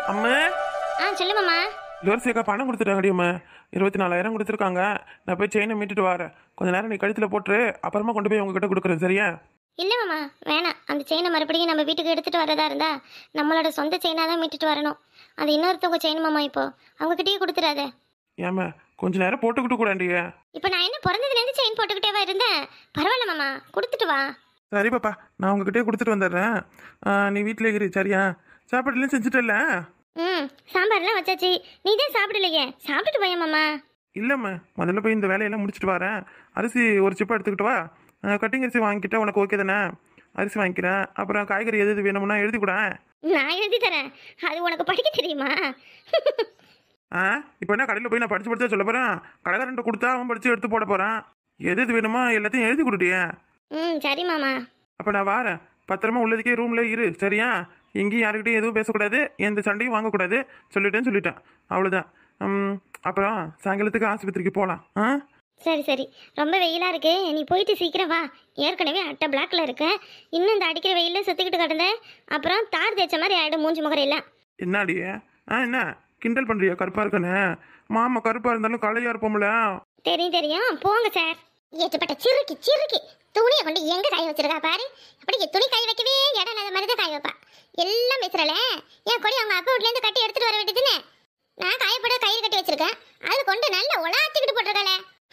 அம்மா சொல்லுமாம்மா. லோர்சியக்கா பணம் கொடுத்துட்டாங்கடி அம்மா. 24,000 கொடுத்துருக்காங்க. நான் போய் செயினை மீட்டுட்டு வரேன். கொஞ்ச நேரம் நீ கழுத்தில் போட்டு அப்புறமா கொண்டு போய் உங்ககிட்ட கொடுக்குறேன், சரியா? இல்லை மாமா, வேணாம். அந்த செயினை மறுபடியும் நம்ம வீட்டுக்கு எடுத்துகிட்டு வரதா இருந்தா நம்மளோட சொந்த செயினாக தான் மீட்டுட்டு வரணும். அது இன்னொருத்தவங்க செயின் மாமா. இப்போ அவங்ககிட்டயே கொடுத்துடாத. ஏம்மா கொஞ்ச நேரம் போட்டுக்கிட்டு கூடாண்டிய. இப்போ நான் என்ன பிறந்ததுலேருந்து செயின் போட்டுக்கிட்டேவா இருந்தேன்? பரவாயில்ல மாமா, கொடுத்துட்டு வா. சரி பாப்பா, நான் உங்ககிட்டயே கொடுத்துட்டு வந்துடுறேன். நீ வீட்டில் இரு, சரியா? சாப்பாடுலாம் செஞ்சுட்டல? சாம்பார்லாம் வச்சாச்சு. நீ தான் சாப்பிடலையே, சாப்பிட்டுட்டு போய மாமா. இல்லைம்மா, முதல்ல போய் இந்த வேலையெல்லாம் முடிச்சுட்டு வரேன். அரிசி ஒரு சிப்பா எடுத்துக்கிட்டு வா. கட்டிங் அரிசி வாங்கிக்கிட்ட உனக்கு ஓகே தானே? அரிசி வாங்கிக்கிறேன். அப்புறம் காய்கறி எது வேணும்னா எழுதி கூட. நான் எழுதி தரேன். அது உனக்கு படிக்க தெரியுமா? இப்போ என்ன கடையில் போய் நான் படிச்சு சொல்ல போகிறேன். கடைக்காரன்ட்ட கொடுத்தா அவன் படித்து எடுத்து போட போகிறான். எது வேணுமோ எல்லாத்தையும் எழுதி கொடுட்டியே. சரி மாமா. அப்போ நான் வரேன். பத்திரமா உள்ளதுக்கே ரூமில் இரு, சரியா? எங்கேயும் யாருக்கிட்டையும் எதுவும் பேசக்கூடாது, எந்த சண்டையும் வாங்கக்கூடாது. சொல்லிட்டேன். அவ்வளோதான். அப்புறம் சாயங்காலத்துக்கு ஆஸ்பத்திரிக்கு போகலாம். சரி சரி. ரொம்ப வெயிலாக இருக்கு, நீ போயிட்டு சீக்கிரம் வா. ஏற்கனவே அட்டை பிளாக்ல இருக்க. இன்னும் இந்த அடிக்கிற வெயிலில் சுற்றிக்கிட்டு கிடந்தேன். அப்புறம் தார் தேய்ச்ச மாதிரி ஆகிடும் மூஞ்சி முகரையெல்லாம். என்னாடி என்ன கிண்டல் பண்ணுறியா? கருப்பாக இருக்கனே. மாமா கருப்பாக இருந்தாலும் கலையாக இருப்போம்ல. தெரியும். போங்க சார். ஏற்றப்பட்ட சிறுக்கி துணியை கொண்டு எங்க காய வச்சிருக்கா பாரு. அப்படி துணி காய வைக்கவே இடம் இல்லாத மாதிரி தான் காய வைப்பா. எல்லாம் பேசுறல. என் கொடி அவங்க அப்பா வீட்டுல இருந்து கட்டி எடுத்துட்டு வர வேண்டியதுன்னு நான் காயப்பட கயிறு கட்டி வச்சிருக்கேன். அது கொண்டு நல்லா உலாத்திக்கிட்டு போட்டிருக்காளே.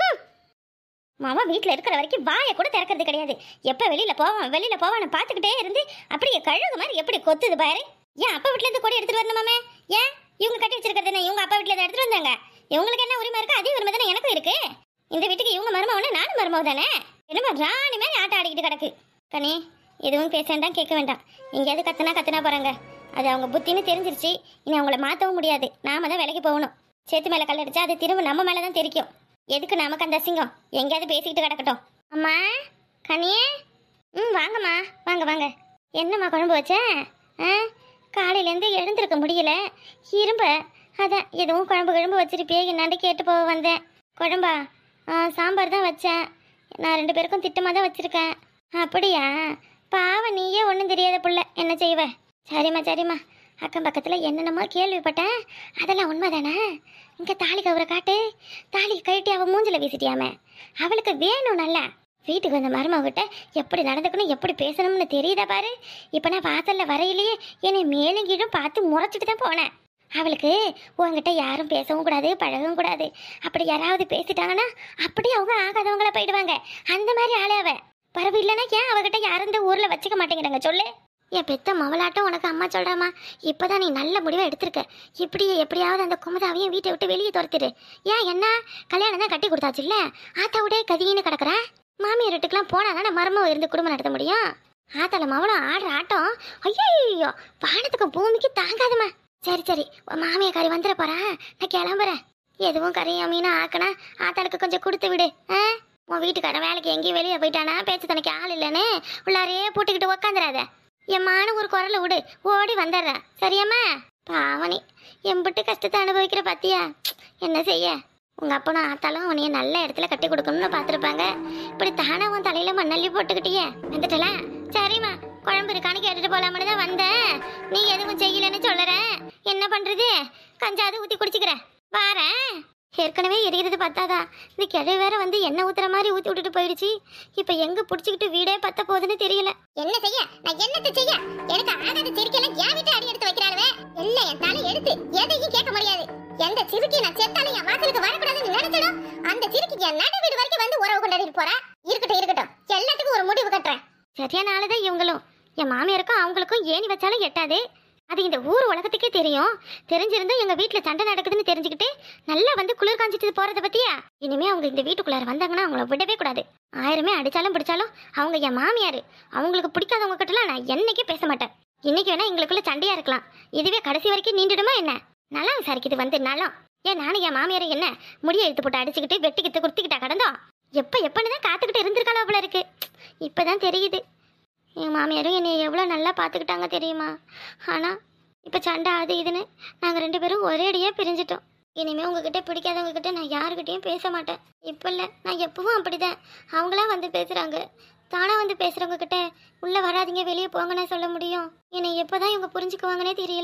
மாமா வீட்டுல இருக்கிற வரைக்கும் வாயை கூட திறக்கிறது கிடையாது. எப்ப வெளியில போவான்னு பாத்துக்கிட்டே இருந்து அப்படியே கழுகு மாதிரி எப்படி கொத்துது பாரு. ஏன் அப்பா வீட்டுல இருந்து கொடி எடுத்துட்டு வரணுமாமே? ஏன் இவங்க கட்டி வச்சிருக்கிறது? இவங்க அப்பா வீட்டுல இருந்து எடுத்துட்டு வந்தாங்க. இவங்களுக்கு என்ன உரிமை இருக்கு? அதே உரிமை தானே எனக்கும் இருக்கு. இந்த வீட்டுக்கு இவங்க மருமவனே நானும் மருமவ தானே. என்னமா ராணி மாதிரி ஆட்ட ஆடிக்கிட்டு கிடக்கு. கனி எதுவும் பேச வேண்டாம், கேட்க வேண்டாம். எங்கேயாவது கத்துனா போறாங்க. அது அவங்க புத்தின்னு தெரிஞ்சிருச்சு. இனி அவங்கள மாற்றவும் முடியாது. நாம தான் வேலைக்கு போகணும். சேத்து மேலே கல் அடிச்சா அது திரும்ப நம்ம மேலே தான் தெரிக்கும். எதுக்கு நமக்கு அந்த அசிங்கம்? எங்கேயாவது பேசிக்கிட்டு கிடக்கட்டும். அம்மா கனியே. வாங்கம்மா, வாங்க. என்னம்மா குழம்பு வச்சேன்? காலையிலேருந்து எழுந்திருக்க முடியல. இரும்ப அதான் எதுவும் குழம்பு வச்சிருப்பியே என்னான்னு கேட்டு போக வந்தேன். குழம்பா? சாம்பார் தான் வச்சேன். நான் 2 பேருக்கும் திட்டமாக தான் வச்சுருக்கேன். அப்படியா? பாவம், நீயே ஒன்றும் தெரியாத புள்ள, என்ன செய்வ? சரிம்மா. அக்கம் பக்கத்தில் என்னென்னமோ கேள்விப்பட்டேன். அதெல்லாம் உண்மை தானே? இங்கே தாலி கவுரை காட்டு. தாலி கழட்டி அவள் மூஞ்சில் வீசிட்டியாமே. அவளுக்கு வேணும் நல்லா. வீட்டுக்கு வந்த மருமகிட்ட எப்படி நடந்துக்கணும், எப்படி பேசணும்னு தெரியுதா பாரு. இப்போ நான் வாசலில் வரையிலேயே என்னை மேலும் கீழும் பார்த்து முறைச்சிட்டு தான் போனேன். அவளுக்கு உங்ககிட்ட யாரும் பேசவும் கூடாது, பழகவும் கூடாது. அப்படி யாராவது பேசிட்டாங்கன்னா அப்படியே அவங்க ஆகாதவங்கள போயிடுவாங்க. அந்த மாதிரி ஆளே அவ. பரவு இல்லைன்னா ஏன் அவகிட்ட யாரும் இந்த ஊரில் வச்சுக்க மாட்டேங்கிறாங்க சொல்லு. என் பெத்த மவளாட்டம் உனக்கு அம்மா சொல்கிறாமா. இப்போதான் நீ நல்ல முடிவை எடுத்திருக்க. இப்படியே எப்படியாவது அந்த குமுதாவையும் வீட்டை விட்டு வெளியே துரத்திடு. ஏன் என்ன கல்யாணம் தான் கட்டி கொடுத்தாச்சு இல்லை? ஆத்தாவுடைய கதின்னு கிடக்குறேன். மாமியார் வீட்டுக்கெல்லாம் போனால் தானே மருமம் இருந்து குடும்பம் நடத்த முடியும். ஆத்தால மவளும் ஆடுற ஆட்டம் ஐயோ வானத்துக்கு பூமிக்கு தாங்காதுமா. சரி உன் மாமியாக்காரி வந்துட போறேன், நான் கிளம்புறேன். எதுவும் கரையா மீனா ஆக்கணா ஆத்தாளுக்கு கொஞ்சம் கொடுத்து விடு. உன் வீட்டுக்காரன் வேலைக்கு எங்கேயும் வெளியே போயிட்டானா பேச்சு தனக்கு ஆள் இல்லைன்னு உள்ளாரையே போட்டுக்கிட்டு உக்காந்துடாத. எம்மான ஒரு குரலை விடு, ஓடி வந்துடுறேன், சரியாம்மா? பாவனி எம்பிட்டு கஷ்டத்தை அனுபவிக்கிற பாத்தியா? என்ன செய்ய? உங்க அப்பனும் ஆத்தாலும் உன்னைய நல்ல இடத்துல கட்டி கொடுக்கணும்னு பார்த்துருப்பாங்க. இப்படி தானே உன் தலையில மண்ணள்ளி போட்டுக்கிட்டியே. வந்துட்டல? சரிம்மா, குழம்பு இருக்கான்னு கேட்டுட்டு போலாமனு தான் வந்தேன். நீ எதுவும் செய்யலன்னு சொல்லுறேன். என்ன பண்றது? கஞ்சாவது ஊற்றி குடிச்சுக்கிறேன், வாரேன். ஏற்கனவே எரிகிறது பத்தாதா, இந்த கிழவி வேற வந்து எண்ணெய் ஊத்துற மாதிரி ஊற்றி விட்டுட்டு போயிடுச்சு. இப்போ எங்க பிடிச்சிக்கிட்டு வீடே பத்த போகுதுன்னு தெரியல. என்ன செய்ய? நான் என்னத்தை செய்ய? எனக்கு ஆகாத சிரிக்கெல்லாம் என் வீட்டை அடி எடுத்து வைக்கிறாளுவே. எல்லாம் என் தலை எடுத்து எதையும் கேட்க முடியாது. எந்த சிறுக்கி நான் செத்தாலும் என் வாசலுக்கு வரக்கூடாதுன்னு நினைச்சிடும். அந்த சிறுக்கி என் நடு வீடு வரைக்கும் வந்து உறவு கொண்டாடிட்டு போறா. இருக்கட்டும், எல்லாத்துக்கும் ஒரு முடிவு கட்டுறேன். சரியான ஆளுதான் இவங்களும். என் மாமியாருக்கும் அவங்களுக்கும் ஏணி வச்சாலும் எட்டாது. அது இந்த ஊர் உலகத்துக்கே தெரியும். தெரிஞ்சிருந்தா எங்க வீட்டுல சண்டை நடக்குதுன்னு தெரிஞ்சுக்கிட்டு நல்லா வந்து குளிர் காஞ்சிட்டு போறத பத்தியா? இனிமே அவங்க இந்த வீட்டுக்குள்ளார வந்தாங்கன்னா அவங்கள விடவே கூடாது. 1000 அடிச்சாலும் பிடிச்சாலும் அவங்க என் மாமியாரு. அவங்களுக்கு பிடிக்காதவங்க கிட்டலாம் நான் என்னைக்கே பேச மாட்டேன். இன்னைக்கு வேணா எங்களுக்குள்ள சண்டையா இருக்கலாம், இதுவே கடைசி வரைக்கும் நீண்டுடுமா என்ன? நல்லா விசாரிக்குது வந்து நலம். ஏன் நானும் என் மாமியாரை என்ன முடிய இழுத்து போட்டு அடிச்சுக்கிட்டு வெட்டிக்கிட்டு குடுத்திக்கிட்டா கடந்தோம்? எப்பன்னு தான் காத்துக்கிட்டு இருந்திருக்காளோ போல இருக்கு. இப்பதான் தெரியுது என் மாமியாரும் என்னை எவ்வளோ நல்லா பார்த்துக்கிட்டாங்க தெரியுமா? ஆனால் இப்போ சண்டை அது இதுன்னு நாங்கள் 2 பேரும் ஒரே அடியாக பிரிஞ்சிட்டோம். இனிமேல் உங்ககிட்ட பிடிக்காதவங்ககிட்ட நான் யாருக்கிட்டையும் பேச மாட்டேன். இப்போ இல்லை, நான் எப்பவும் அப்படிதான். அவங்களாம் வந்து பேசுகிறாங்க. தானாக வந்து பேசுகிறவங்க கிட்ட உள்ளே வராதிங்க வெளியே போங்கன்னு சொல்ல முடியும். என்னை எப்போ தான் இவங்க புரிஞ்சுக்குவாங்கன்னே தெரியல.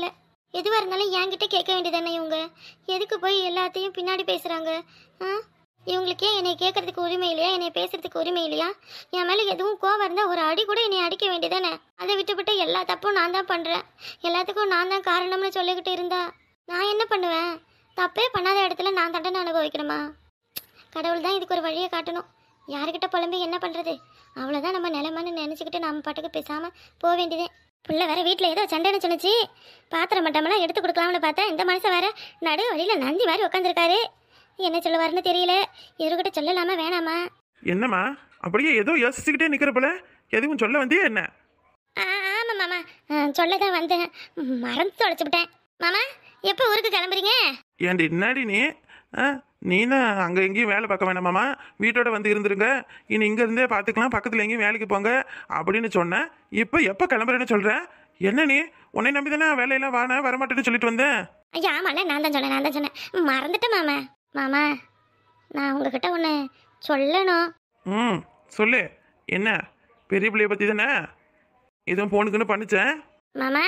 எதுவாக இருந்தாலும் என்கிட்ட கேட்க வேண்டியதானே இவங்க. எதுக்கு போய் எல்லாத்தையும் பின்னாடி பேசுகிறாங்க? இவங்களுக்கே என்னை கேட்கறதுக்கு உரிமை இல்லையா? என்னை பேசுறதுக்கு உரிமை இல்லையா? என் மேலே எதுவும் கோவம் இருந்தால் ஒரு அடி கூட என்னை அடிக்க வேண்டியதானே? அதை விட்டுவிட்டு எல்லா தப்பும் நான் தான் பண்ணுறேன், எல்லாத்துக்கும் நான் தான் காரணம்னு சொல்லிக்கிட்டு இருந்தா நான் என்ன பண்ணுவேன்? தப்பே பண்ணாத இடத்துல நான் தண்டனை அனுபவிக்கணுமா? கடவுள் தான் இதுக்கு ஒரு வழியை காட்டணும். யாருக்கிட்ட புலம்பி என்ன பண்ணுறது? அவ்வளோதான் நம்ம நிலைமைன்னு நினச்சிக்கிட்டு நம்ம பாட்டுக்கு பேசாமல் போக வேண்டியதே. பிள்ளை வேற வீட்டில் ஏதோ சண்டைன்னு சொன்னிச்சு. பாத்திரம் மட்டமெல்லாம் எடுத்து கொடுக்கலாம்னு பார்த்தா இந்த மனுஷன் வேற நடு வழியில் நந்தி மாதிரி உட்காந்துருக்காரு. என்ன சொல்லுவாருன்னு தெரியல. இவர்கிட்ட சொல்லலாமா வேணாமா? என்னம்மா அப்படியே ஏதோ யோசிச்சுக்கிட்டே நிக்கிற போல, எதுவும் சொல்ல வந்தியா என்ன? ஆமாம் மாமா, சொல்லதான் வந்தேன், மறந்து தொலைச்சுவிட்டேன். மாமா எப்போ ஊருக்கு கிளம்புறீங்க? ஏன்டி என்னாடி நீனா அங்கே எங்கேயும் வேலை பார்க்க வேணாமாம்மா, வீட்டோட வந்து இருந்துருங்க, இனி இங்கே இருந்தே பார்த்துக்கலாம், பக்கத்தில் எங்கேயும் வேலைக்கு போங்க அப்படின்னு சொன்னேன். இப்போ எப்போ கிளம்புறேன்னு சொல்கிறேன்? என்ன நீ உன்னை நம்பி தானே வேலையெல்லாம் வரமாட்டேன்னு சொல்லிட்டு வந்தேன். ஐயா ஆமாம்ல, நான் தான் சொன்னேன், மறந்துட்டேன் மாமா. மாமா நான் உங்ககிட்ட ஒன்று சொல்லணும். சொல்லு. என்ன பெரிய பிள்ளைய பற்றி தானே எதுவும் போனுக்குன்னு பண்ணிச்சேன்? மாமா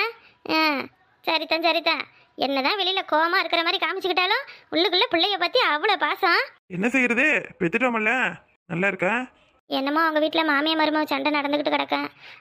சரிதான். என்னதான் வெளியில கோவமா இருக்கிற மாதிரி காமிச்சுக்கிட்டாலும் உள்ளுக்குள்ள பிள்ளைய பத்தி அவ்வளோ பாசம். என்ன செய்யறது, பெத்துட்டோமல்ல. நல்லா இருக்கா? என்னமோ அவங்க வீட்டில் மாமியார் மருமக சண்டை நடந்துக்கிட்டு கிடக்க.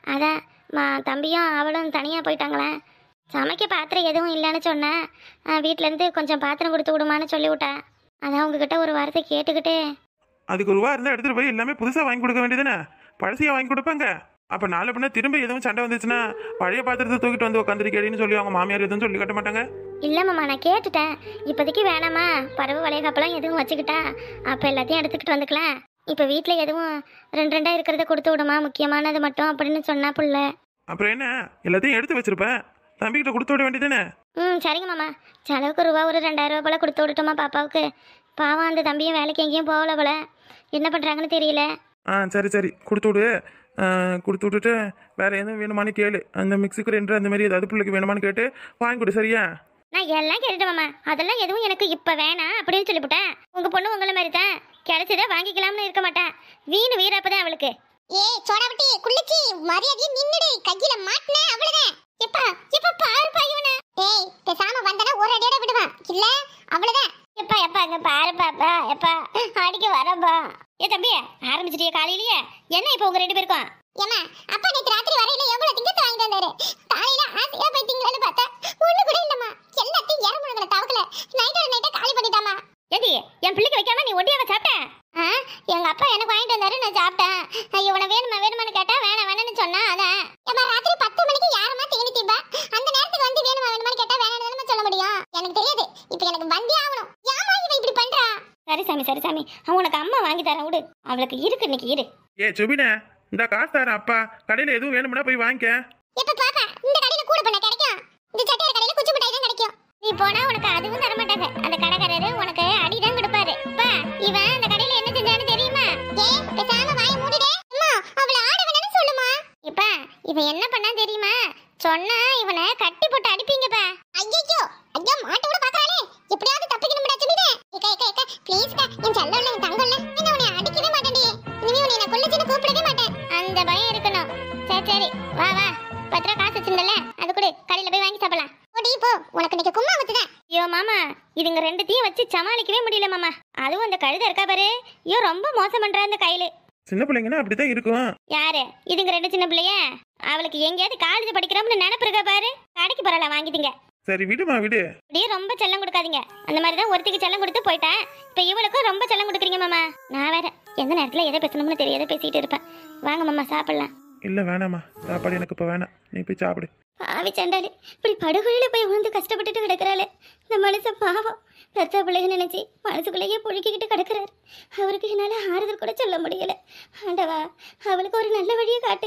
அதான் தம்பியும் அவளும் தனியாக போயிட்டாங்களே. சமைக்க பாத்திரம் எதுவும் இல்லைன்னு சொன்னேன். வீட்டிலேருந்து கொஞ்சம் பாத்திரம் கொடுத்து விடுமான்னு சொல்லி விட்டேன். அதான் உங்ககிட்ட ஒரு வார்த்தை கேட்டுக்கிட்டு. அதுக்கு ரூபா இருந்தால் எடுத்துகிட்டு போய் எல்லாமே புதுசாக வாங்கி கொடுக்க வேண்டியதுதானே? பழசையாக வாங்கி கொடுப்பாங்க. அப்போ நாளை பின்ன திரும்ப எதுவும் சண்டை வந்துச்சுன்னா பழைய பாத்திரத்தை தூக்கிட்டு வந்து உட்காந்துருக்கேன்னு சொல்லி அவங்க மாமியார் எதுவும் சொல்லி கட்ட மாட்டாங்க. இல்லைம்மா நான் கேட்டுட்டேன். இப்போதைக்கு வேணாமா, பறவை வளையகாப்பெல்லாம் எதுவும் வச்சுக்கிட்டா அப்போ எல்லாத்தையும் எடுத்துக்கிட்டு வந்துக்கலாம். இப்போ வீட்டில் எதுவும் ரெண்டாக இருக்கிறத கொடுத்து விடுமா, முக்கியமானது மட்டும் அப்படின்னு சொன்னா புள்ள. அப்புறம் என்ன எல்லாத்தையும் எடுத்து வச்சிருப்பேன், தம்பிக்கிட்ட கொடுத்து விட வேண்டியதானே? சரிங்க மாமா. செலவுக்கு ரூபா ஒரு 2000 ரூபா போல கொடுத்து விட்டுட்டோமா பாப்பாவுக்கு. பாவம் அந்த தம்பியும் வேலைக்கு எங்கேயும் போகல போல, என்ன பண்ணுறாங்கன்னு தெரியல. சரி கொடுத்து விடு. கொடுத்து விட்டுட்டு வேற எதுவும் வேணுமான்னு கேளு. அந்த மிக்ஸி கிரைண்டர் அந்த மாதிரி ஏதாவது பிள்ளைக்கு வேணுமான்னு கேட்டு வாங்கி கொடு, சரியா? நான் எல்லாம் கேட்டுட்டேன் மாமா. அதெல்லாம் எதுவும் எனக்கு இப்போ வேணாம் அப்படின்னு சொல்லிவிட்டேன். உங்கள் பொண்ணு உங்களை மாதிரி தான் கிடைச்சதை வாங்கிக்கலாம்னு இருக்க மாட்டேன். வீணு வீரப்பதான் அவளுக்கு. சோடாவட்டி குளிச்சி மரியாதையை நின்னுடு, கையில மாட்டின அவ்வளவுதான். எப்பா பாரு பையவனே. பேசாம வந்தனா ஒரு அடியோட விடுவான், இல்ல அவ்வளவுதான். எப்பா அங்க பாரு பாப்பா, எப்பா அடிக்க வரப்பா. தம்பி ஆரம்பிச்சிட்டிய காலையிலேயே? என்ன இப்போ உங்க 2 பேருக்கும்? ஏமா அப்பா நேத்து ராத்திரி வரையில எவ்வளவு திங்கத்தை வாங்கிட்டு வந்தாரு. காலையில ஆசையா போய் திங்கலான்னு பார்த்தா ஒண்ணு கூட இல்லம்மா. எல்லாத்தையும் இறமுழுகிற தவக்கல நைட்டா காலி பண்ணிட்டாமா. ஏடி என் பிள்ளைக்கு வைக்காம நீ ஒண்டியாவ சாப்பிட்ட? எங்க அப்பா எனக்கு வாங்கிட்டு வந்தாரு, நான் சாப்பிட்டேன். இவனை வேணுமான்னு கேட்டா வேணாம்னு சொன்னா. அதான் ராத்திரி 10 மணிக்கு யாரமா தேனி தீபா அந்த நேரத்துக்கு வந்து வேணுமான்னு கேட்டா வேணாம்னு சொல்ல முடியும்? எனக்கு தெரியாது, இப்போ எனக்கு வந்தே ஆகணும். ஏமா இவன் இப்படி பண்றா? சரி சாமி அவன் உனக்கு அம்மா வாங்கி தரேன் விடு, அவளுக்கு இருக்கு இன்னைக்கு இரு. சுபினே இந்த காசு தரேன், அப்பா கடையில் எதுவும் வேணும்னா போய் வாங்கிக்க. எப்ப பாப்பா இந்த கடையில கூட பண்ண கிடைக்கும், இந்த சட்டையர் கடையில குச்சி மிட்டாய் தான் கிடைக்கும். நீ போனா உனக்கு அதுவும் தர மாட்டாங்க. அந்த கடைக்காரரு உனக்கு அடிதான் கொடுப்பாரு. அப்பா இவன் அந்த கடையில என்ன செஞ்சான்னு தெரியுமா? பேசாம வாயை மூடிடே. அம்மா அவளை ஆட வேணாம்னு சொல்லுமா. இப்ப இவன் என்ன பண்ணான்னு தெரியுமா? சொன்னா இவனை கட்டி போட்டு அடிப்பீங்கப்பா. ஐயோ மாட்ட கூட பாக்கறானே, எப்படியாவது தப்பிக்கணும்டா சுமிதே. ஏக்கா ப்ளீஸ் கா, என் செல்லல்ல என் தங்கல்ல என்ன உன்னை அடிக்கவே மாட்டேன்டி. இனிமே உன்னை நான் கொல்லுச்சின்னு கூப்பிடவே மாட்டேன். அந்த பயம் இருக்கணும். சரி வா 10 ரூபா காசு வச்சிருந்தல, அது கூட கடையில போய் வாங்கி சாப்பிடலாம். ஓடி போ, உனக்கு இன்னைக்கு கும்மா ஊத்துதேன். ஐயோ மாமா இதுங்க 2த்தையும் வச்சு சமாளிக்கவே முடியல மாமா. அதுவும் அந்த கழுதை இருக்கா பாரு, ஐயோ ரொம்ப மோசம் பண்றா அந்த கையில. சின்ன பிள்ளைங்கன்னா அப்படிதான் இருக்கும். யாரு இதுங்க 2 சின்ன பிள்ளைய? அவளுக்கு எங்கேயாவது காலேஜ் படிக்கிறோம்னு நினைப்பு இருக்கா பாரு. கடைக்கு போறல வாங்கிட்டீங்க. சரி விடுமா விடு. அப்படியே ரொம்ப செல்லம் கொடுக்காதீங்க. அந்த மாதிரி தான் ஒருத்திக்கு செல்லம் கொடுத்து போயிட்டேன், இப்போ இவளுக்கும் ரொம்ப செல்லம் கொடுக்குறீங்க மாமா. நான் வேற எந்த நேரத்தில் எதை பேசணும்னு தெரியாத பேசிக்கிட்டு இருப்பேன். வாங்க மாமா சாப்பிடலாம். இல்லை வேணாம்மா, சாப்பாடு எனக்கு இப்போ வேணாம், நீ போய் சாப்பிடு. பாவி சண்டாளி, இப்படி படுகொலையில போய் விழுந்து கஷ்டப்பட்டுட்டு கிடக்குறாளே இந்த மனுஷன். பாவம் பெத்த பிள்ளைங்க நினைச்சி மனசுக்குள்ளேயே புழுக்கிக்கிட்டு கிடக்குறாரு. அவருக்கு என்னால ஆறுதல் கூட சொல்ல முடியல. ஆண்டவா அவளுக்கு ஒரு நல்ல வழியை காட்டு.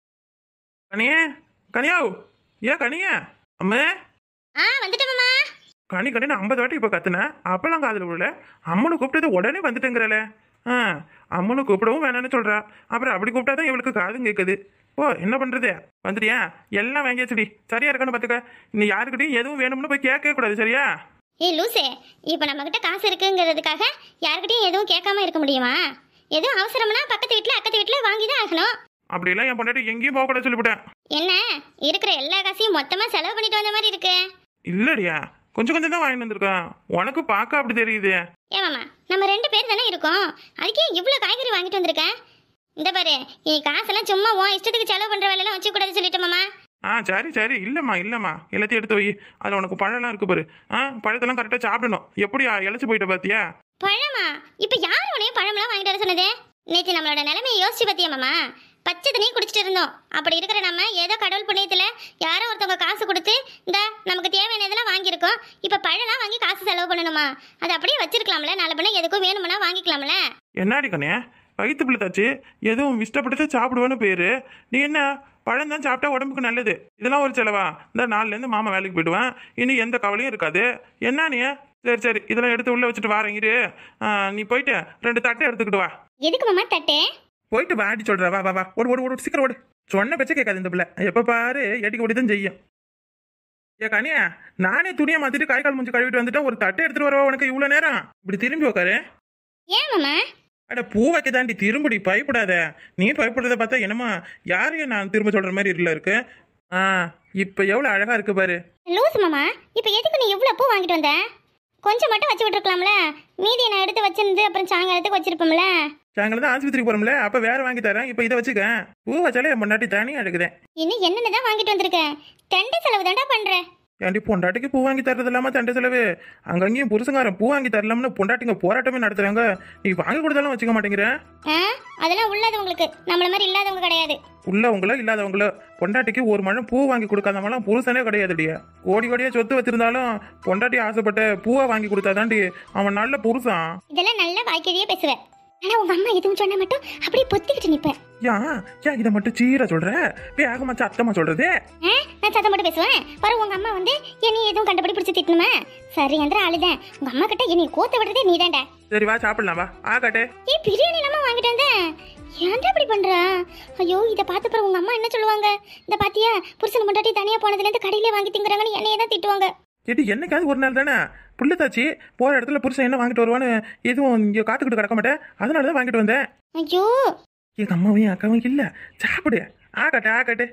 கனியாவ் ஏன் கனியா அம்மா வந்துட்டோம்மா. கனின்னு 50 வாட்டி இப்போ கத்துனேன், அப்பெல்லாம் காதில் விடல. அம்மனு கூப்பிட்டது உடனே வந்துட்டேங்கிறல. அம்மனு கூப்பிடவும் வேணான்னு சொல்றா. அப்புறம் அப்படி கூப்பிட்டாதான் இவளுக்கு காதும் கேட்குது. ஓ என்ன பண்றது, வந்துட்டியா? எல்லாம் வாங்கியாச்சுடி, சரியா இருக்கான்னு பார்த்துக்க. நீ யாருக்கிட்டையும் எதுவும் வேணும்னு போய் கேட்கவே கூடாது, சரியா? லூசே, இப்போ நம்ம கிட்ட காசு இருக்குங்கிறதுக்காக யாருக்கிட்டையும் எதுவும் கேட்காம இருக்க முடியுமா? எதுவும் அவசரம்னா பக்கத்து வீட்டில் அக்கத்து வீட்டில் வாங்கி தான் ஆகணும். அப்படியெல்லாம் என் பொண்டாட்டி எங்கேயும் போக கூடாது சொல்லிவிட்டேன். என்ன இருக்கிற எல்லா காசையும் மொத்தமாக செலவு பண்ணிட்டு வந்த மாதிரி இருக்கு. இல்லடியா, கொஞ்சம் கொஞ்சம் தான் வாங்கிட்டு வந்திருக்கேன். உனக்கு பார்க்க அப்படி தெரியுது. ஏமாமா, நம்ம 2 பேர் தானே இருக்கோம், அதுக்கே இவ்வளோ காய்கறி வாங்கிட்டு வந்திருக்கேன். இந்த பாரு, நீ காசெல்லாம் சும்மா உன் இஷ்டத்துக்கு செலவு பண்ற வேலையெல்லாம் வச்சுக்கூடாது சொல்லிட்டோமாமா. சரி சரி, இல்லைம்மா இல்லைம்மா, எல்லாத்தையும் எடுத்து வை. அதில் உனக்கு பழம்லாம் இருக்கு பாரு. பழத்தெல்லாம் கரெக்டாக சாப்பிடணும். எப்படியா இழைச்சி போயிட்ட பார்த்தியா? பழமா? இப்போ யார் உனையும் பழம்லாம் வாங்கிட்டு வர சொன்னது? நேற்று நம்மளோட நிலைமையை யோசிச்சு பார்த்தியா மாமா? பச்சை தண்ணி குடிச்சிட்டு இருந்தோம். அப்படி இருக்கிற நம்ம ஏதோ கடவுள் புண்ணியத்தில் யாரோ ஒருத்தவங்க காசு கொடுத்து இந்த நமக்கு தேவையான இதெல்லாம் வாங்கியிருக்கோம். இப்போ பழம்லாம் வாங்கி காசு செலவு பண்ணணுமா? அது அப்படியே வச்சிருக்கலாம்ல, நாலு பண்ண எதுக்கும் வேணும்னா வாங்கிக்கலாம்ல. என்னாடி கண்ணே, வயிற்று பிள்ளைத்தாச்சு, எதுவும் இஷ்டப்பட்டு சாப்பிடுவேன்னு பேரு. நீ என்ன பழம் தான் சாப்பிட்டா உடம்புக்கு நல்லது, இதெல்லாம் ஒரு செலவா? இந்த நாள்லேருந்து மாமா வேலைக்கு போயிடுவேன், இனி எந்த கவலையும் இருக்காது. என்ன நீ? சரி சரி, இதெல்லாம் எடுத்து உள்ள வச்சுட்டு வாரங்கிரு. நீ போயிட்டு 2 தட்டை எடுத்துக்கிட்டு வா. எதுக்கு மாமா தட்டு? போயிட்டு வாடி சொல்ற. வா வா வா, ஓடு ஓடு ஓடு, சீக்கிரம் ஓடு. சொன்ன பேச்ச கேட்காது இந்த பிள்ளை, எப்ப பாரு எட்டிக்கு ஓடி தான் செய்யும். ஏ கனியா, நானே துணியை மாத்திட்டு கை கால் மூஞ்சி கழுவிட்டு வந்துட்டு ஒரு தட்டை எடுத்துட்டு வரவா உனக்கு இவ்வளவு நேரம்? இப்படி திரும்பி உட்காரு. ஏன் மாமா? அட பூ வைக்க தாண்டி திரும்படி, பயப்படாத. நீ பயப்படுறத பார்த்தா என்னமா யாரையும் நான் திரும்ப சொல்ற மாதிரி இருக்கு. இப்ப எவ்வளவு அழகா இருக்கு பாரு. லூஸ் மாமா, இப்போ எதுக்கு நீ இவ்வளோ பூ வாங்கிட்டு வந்த? கொஞ்சம் மட்டும் வச்சு விட்டுருக்கலாம்ல, மீதியை நான் எடுத்து வச்சிருந்து அப்புறம் சாயங்காலத்துக்கு வச்சிருப்போம்ல. சாயங்காலம் தான் ஆஸ்பத்திரிக்கு போறோம்ல, அப்ப வேற வாங்கி தரேன். இப்ப இதை வச்சுக்க. பூ வச்சாலே என் பொண்டாட்டி தனியா எடுக்குதேன். இன்னும் என்னென்னதான் வாங்கிட்டு வந்திருக்கேன்? தண்டை செலவு தாண்டா பண்றேன். ஏன்டி பொண்டாட்டிக்கு பூ வாங்கி தர்றது இல்லாம தண்டை செலவு? அங்கங்கேயும் புருஷங்காரன் பூ வாங்கி தரலாம்னு பொண்டாட்டிங்க போராட்டமே நடத்துறாங்க. நீ வாங்கி கொடுத்தாலும் வச்சுக்க மாட்டேங்கிற. அதெல்லாம் உள்ளது உங்களுக்கு, நம்மள மாதிரி இல்லாதவங்க கிடையாது. உள்ளவங்களோ இல்லாதவங்களோ, பொண்டாட்டிக்கு ஒரு மழை பூ வாங்கி கொடுக்காதவங்களாம் புருஷனே கிடையாதுடியா. கோடி கோடியா சொத்து வச்சிருந்தாலும் பொண்டாட்டி ஆசைப்பட்ட பூவை வாங்கி கொடுத்தாதாண்டி அவன் நல்ல புருஷன். இதெல்லாம் நல்ல வாய்க்கறியே பேசுவேன். ஆனா உங்க அம்மா எதுவும் சொன்ன மட்டும் அப்படியே பொத்திக்கிட்டு நிப்பேன். ஏன் இதை மட்டும் சீர சொல்ற? வேகமா சத்தமா சொல்றது. நான் சத்தம் மட்டும் பேசுவேன். பாரு, உங்க அம்மா வந்து என்னை எதுவும் கண்டுபிடி பிடிச்சி திட்டணுமா? சரி எந்திர அழுதேன். உங்க அம்மா கிட்ட என்னை கோத்த விடுறதே நீதான்டா. சரி வா சாப்பிடலாம் வா. காட்டே. பிரியாணி நம்ம வாங்கிட்டு வந்தேன். ஏன்டா இப்படி பண்றா? ஐயோ, இதை பார்த்து பாரு உங்க அம்மா என்ன சொல்லுவாங்க? இந்த பாத்தியா, புருஷன் பொண்டாட்டி தனியா போனதுல இருந்து கடையிலே வாங்கி திங்குறாங்கன்னு என்னையே தான் திட்டுவாங்க. கேட்டு என்னைக்காவது ஒரு நாள் தானே புள்ளத்தாச்சு போற இடத்துல புருஷன் என்ன வாங்கிட்டு வருவான்னு எதுவும் இங்கே காத்துக்கிட்டு கிடக்க மாட்டேன். அதனாலதான் வாங்கிட்டு வந்தேன். ஐயோ, எங்க அம்மாவையும் அக்காவும் இல்ல, சாப்பிடு. ஆகட்டு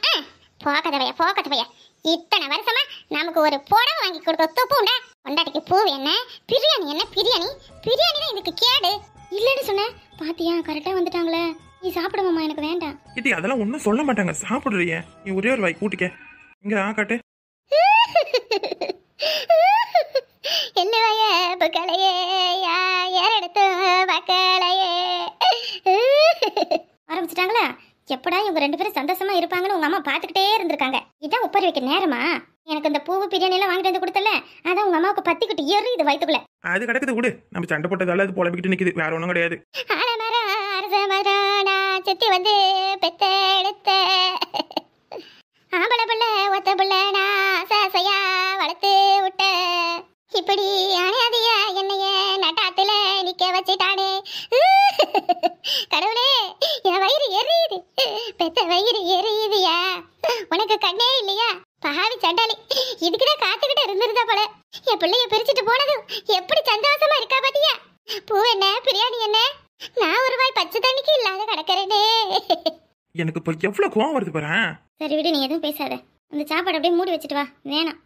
போக்கதவையா இத்தனை வருஷமா நமக்கு ஒரு புடவை வாங்கி கொடுக்க தொப்புண்டா. பொண்டாட்டிக்கு பூ என்ன, பிரியாணி என்ன? பிரியாணி தான் இதுக்கு கேடு இல்லன்னு சொன்ன. பாத்தியா, கரெக்டா வந்துட்டாங்களே. நீ சாப்பிடுமாமா, எனக்கு வேண்டாம். இடி அதெல்லாம் ஒன்றும் சொல்ல மாட்டாங்க, சாப்பிடுறிய. நீ ஒரே ஒரு வாய் கூட்டிக்க. இங்க ஆகட்டு. என்னையே பக்கலையே யாரெடுத்து பக்கலையே ஆரம்பிச்சிட்டாங்களா? எப்படா இவங்க 2 பேரும் சந்தோஷமா இருப்பாங்கன்னு உங்க அம்மா பாத்துக்கிட்டே இருந்திருக்காங்க. இதான் ஒப்பரி வைக்க நேரமா? எனக்கு இந்த பூவு பிரியாணி எல்லாம் வாங்கிட்டு வந்து கொடுத்தல, அதான் உங்க அம்மாவுக்கு பத்திக்கிட்டு ஏறி இது வயிற்றுக்குள்ள. அது கிடக்குது விடு, நம்ம சண்டை போட்டதால அது புலம்பிக்கிட்டு நிக்குது, வேற ஒண்ணும் கிடையாது. செத்தி வந்து பெத்த எடுத்த ஆம்பளை பிள்ளை ஒத்த பிள்ளை நான் சாசையா வளர்த்து விட்ட. இப்படி அணையாதிய என்னைய நட்டாத்துல நிக்க வச்சுட்டானே. கடவுளே, என் வயிறு எரியுது, பெத்த வயிறு எரியுதுயா. உனக்கு கண்ணே இல்லையா? பாவி சண்டாளி, இதுக்குதான் காத்துக்கிட்டு இருந்திருந்தா போல. என் பிள்ளைய பிரிச்சுட்டு போனதும் எப்படி சந்தோஷமா இருக்கா பாத்தியா? பூ என்ன, பிரியாணி என்ன, நான் ஒரு வாய் பச்சை தண்ணிக்கு இல்லாத கிடக்கிறேனே. எனக்கு இப்ப எவ்வளவு கோவம் வருது பாரு. சரி விடு, நீ எதுவும் பேசாத. அந்த சாப்பாடு அப்படியே மூடி வச்சுட்டு வா. வேணாம்.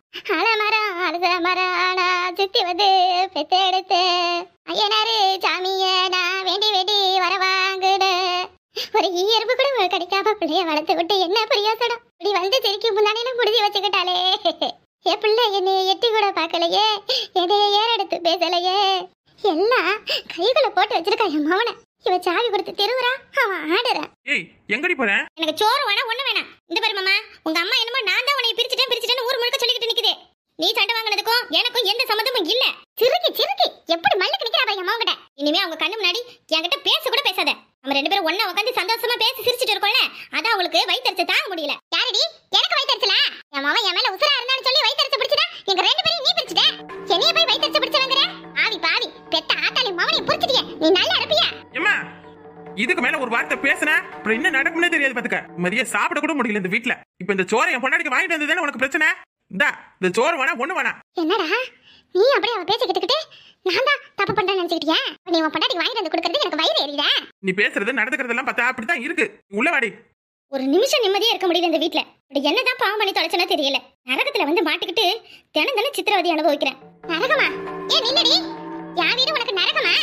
சுத்தி வந்து பெத்தெடுத்து ஐயனாரு சாமிய நான் வேண்டி வர வாங்குட. ஒரு ஈயர்பு கூட கிடைக்காம பிள்ளைய வளர்த்து விட்டு என்ன பிரயோசனம்? இப்படி வந்து சிரிக்கி முன்னாடி முடிஞ்சு வச்சுக்கிட்டாலே. என் பிள்ளை என்னை எட்டி கூட பார்க்கலையே, என்னைய ஏறெடுத்து பேசலையே. எல்லாம் கைகளை போட்டு வச்சிருக்கா என் மவனை. இவ சாவி கொடுத்து திருவுறா, அவன் ஆடுறான். ஏய், எங்கடி போற? எனக்கு சோறு வேணா, ஒண்ணு வேணாம். இந்த பாரு மாமா, உங்க அம்மா என்னமோ நான் தான் உன்னை பிரிச்சுட்டேன்னு ஊர் முழுக்க சொல்லிக்கிட்டு நிக்குது. நீ சண்டை வாங்கினதுக்கும் எனக்கும் எந்த சம்மந்தமும் இல்ல. சிறுக்கி எப்படி மல்லுக்கு நிக்கிறா என் மவங்கிட்ட. இனிமே அவங்க கண்ணு முன்னாடி என்கிட்ட பேச கூட பேசாத. நம்ம 2 பேரும் ஒண்ணா உட்காந்து சந்தோஷமா பேசி சிரிச்சிட்டு இருக்கோம்ல, அதான் அவங்களுக்கு வயித்தறிச்ச தாங்க முடியல. யாரடி எனக்கு வயித்தறிச்சல? என் மவன் என் மேல உசுரா இருந்தான்னு சொல்லி வயித்தறிச்ச பிடிச்சதா? எங்க 2 பேரும் நீ பிரிச்சுட்ட. என்னைய போய் வயித்தறிச்ச பிடிச்சவங்கற பாவி பெத்த ஆத்தாளி மவனை புடிச்சிட்டியே. நீ நல்லா இருப்பியா? அம்மா, இதுக்கு மேல ஒரு வார்த்தை பேசினா அப்புறம் என்ன நடக்கும்னே தெரியாது பாத்துக்க. மதிய சாப்பிட கூட முடியல இந்த வீட்ல. இப்ப இந்த சோறை என் பொண்டாட்டிக்கு வாங்கிட்டு வந்ததுதானே உனக்கு பிரச்சனை? இந்த சோறு வேணா ஒண்ணு வேணா. என்னடா நீ அப்படியே அவ பேச்ச கேட்டுக்கிட்டு நான் தான் தப்பு பண்றேன்னு நினைச்சிட்டியா? நீ உன் பொண்டாட்டிக்கு வாங்கிட்டு வந்து கொடுக்கறது எனக்கு வயிறு எரியுதா? நீ பேசுறது நடந்துக்கிறதெல்லாம் பார்த்தா அப்படிதான் இருக்கு. உள்ள வாடி. ஒரு நிமிஷம் நிம்மதியா இருக்க முடியல இந்த வீட்ல. அப்படி என்னதான் பாவம் பண்ணி தொலைச்சனோ தெரியல. நரகத்துல வந்து மாட்டிக்கிட்டு தினம் தினம் சித்திரவதை அனுபவிக்கிறேன். நரகமா? ஏன் நில்லடி. யா வீடு உனக்கு நரகமா?